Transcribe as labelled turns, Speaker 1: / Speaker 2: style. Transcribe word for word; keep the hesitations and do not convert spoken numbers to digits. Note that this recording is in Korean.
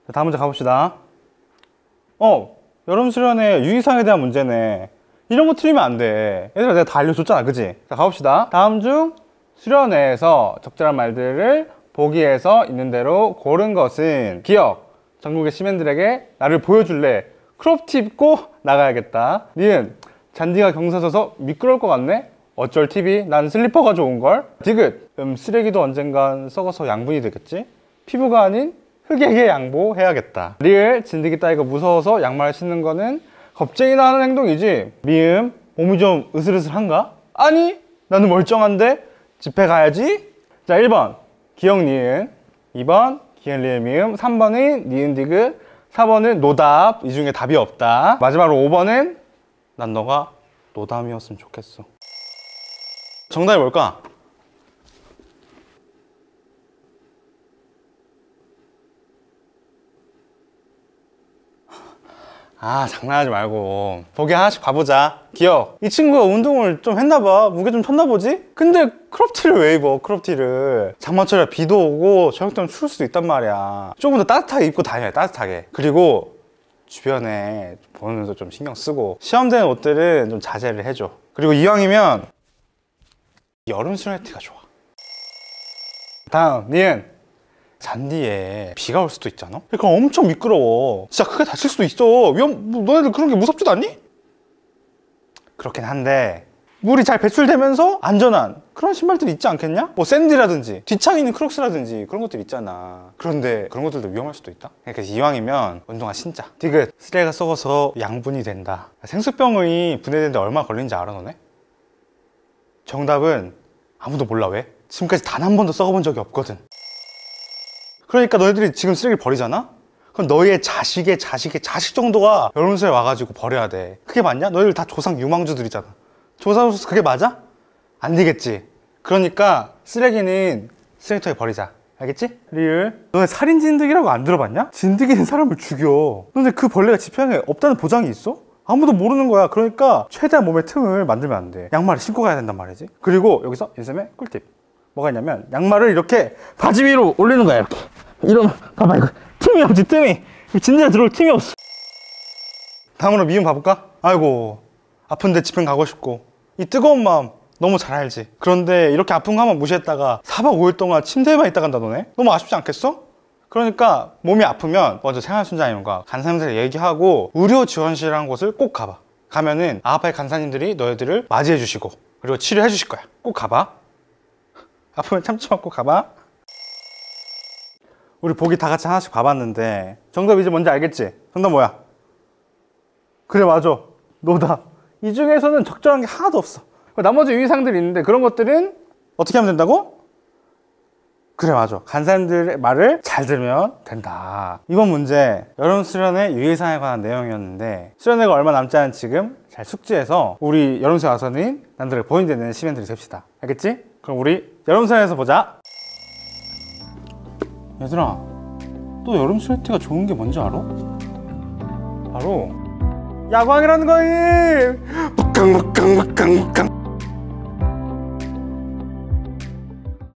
Speaker 1: 다음 문제 가봅시다. 어, 여름 수련회 유의사항에 대한 문제네. 이런 거 틀리면 안 돼. 얘들아, 내가 다 알려줬잖아, 그치? 자, 가봅시다. 다음 중 수련회에서 적절한 말들을 보기에서 있는 대로 고른 것은 기억, 전국의 시민들에게 나를 보여줄래. 크롭티 입고 나가야겠다. 니은, 잔디가 경사져서 미끄러울 것 같네. 어쩔 티비, 난 슬리퍼가 좋은걸. 디귿, 음, 쓰레기도 언젠간 썩어서 양분이 되겠지. 피부가 아닌 흙에게 양보해야겠다. 리을, 진드기 따위가 무서워서 양말 신는 거는 겁쟁이나 하는 행동이지. 미음, 몸이 좀 으슬으슬한가? 아니, 나는 멀쩡한데 집회 가야지. 자, 일 번 기억 니은, 이 번 기억 리을 미음, 삼 번은 니은 디귿, 사 번은 노답. 이 중에 답이 없다. 마지막으로 오 번은 난 너가 노담이었으면 좋겠어. 정답이 뭘까? 아, 장난하지 말고 보기 하나씩 봐보자. 기억, 이 친구가 운동을 좀 했나봐. 무게 좀 쳤나보지? 근데 크롭티를 왜 입어? 크롭티를 장마철에 비도 오고 저녁 때면 추울 수도 있단 말이야. 조금 더 따뜻하게 입고 다녀야 따뜻하게. 그리고 주변에 보면서 좀 신경 쓰고 시험되는 옷들은 좀 자제를 해줘. 그리고 이왕이면 여름 수련회 티가 좋아. 다음 니은, 잔디에 비가 올 수도 있잖아. 그러니까 엄청 미끄러워. 진짜 크게 다칠 수도 있어. 위험, 뭐, 너네들 그런 게 무섭지도 않니? 그렇긴 한데 물이 잘 배출되면서 안전한 그런 신발들이 있지 않겠냐? 뭐 샌디라든지 뒷창이 있는 크록스라든지 그런 것들 있잖아. 그런데 그런 것들도 위험할 수도 있다. 그러니까 이왕이면 운동화 신자. 디귿, 쓰레기가 썩어서 양분이 된다. 생수병이 분해되는데 얼마 걸리는지 알아 너네? 정답은 아무도 몰라. 왜? 지금까지 단 한 번도 썩어본 적이 없거든. 그러니까 너희들이 지금 쓰레기를 버리잖아? 그럼 너희의 자식의 자식의 자식 정도가 여름수에 와가지고 버려야 돼. 그게 맞냐? 너희들 다 조상 유망주들이잖아. 조상으로서 그게 맞아? 안 되겠지. 그러니까 쓰레기는 쓰레기통에 버리자. 알겠지? 리을, 너네 살인 진드기라고 안 들어봤냐? 진드기는 사람을 죽여. 근데 그 벌레가 지평에 없다는 보장이 있어? 아무도 모르는 거야. 그러니까 최대한 몸에 틈을 만들면 안 돼. 양말을 신고 가야 된단 말이지. 그리고 여기서 인쌤의 꿀팁 뭐가 있냐면, 양말을 이렇게 바지 위로 올리는 거야. 이렇게 이러면 봐봐, 이거 틈이 없지. 틈이 진드기가 들어올 틈이 없어. 다음으로 미음 봐볼까? 아이고, 아픈데 집행 가고 싶고 이 뜨거운 마음 너무 잘 알지. 그런데 이렇게 아픈 거 한번 무시했다가 사 박 오 일 동안 침대에만 있다 간다 너네? 너무 아쉽지 않겠어? 그러니까 몸이 아프면 먼저 생활순자님과 간사님들 얘기하고 의료지원실이라는 곳을 꼭 가봐. 가면은 아파의 간사님들이 너희들을 맞이해 주시고 그리고 치료해 주실 거야. 꼭 가봐. 아프면 참지 말고 가봐. 우리 보기 다 같이 하나씩 봐봤는데 정답 이제 뭔지 알겠지? 정답 뭐야? 그래, 맞아, 노답. 이 중에서는 적절한 게 하나도 없어. 나머지 유의사항들이 있는데 그런 것들은 어떻게 하면 된다고? 그래, 맞아, 간사님들의 말을 잘 들으면 된다. 이번 문제 여름 수련회 유의사항에 관한 내용이었는데, 수련회가 얼마 남지 않은 지금 잘 숙지해서 우리 여름수에 와서는 남들을 보인되는 시민들이 됩시다. 알겠지? 그럼 우리 여름 수련회에서 보자. 얘들아, 또 여름 수련회가 좋은 게 뭔지 알아? 바로 야광이라는 거임. 북강 북강 북강 북강